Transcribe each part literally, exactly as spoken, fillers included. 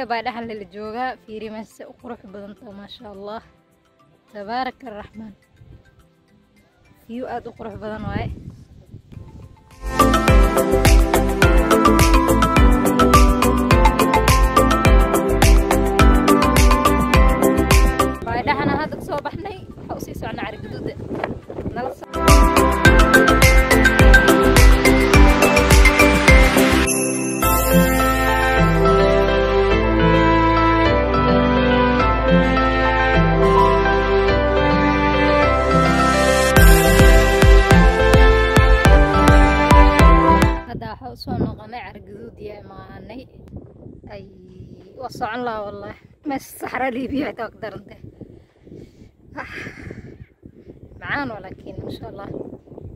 كلي بعد حل الجوجا في رمس وقروح بدنته ما شاء الله تبارك الرحمن فيو آد وقروح بدن واي بعد حنا هذا صوبحني حوسي سوعنا عرق جدود نلص soo noqonay argaduud yaa maanay ay wasocon la wallaah ma saxra liibiya ta darante macaan walakin insha Allah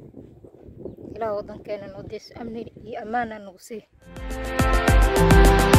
ila wadankeena noo dis amni iyo amaana nagu sii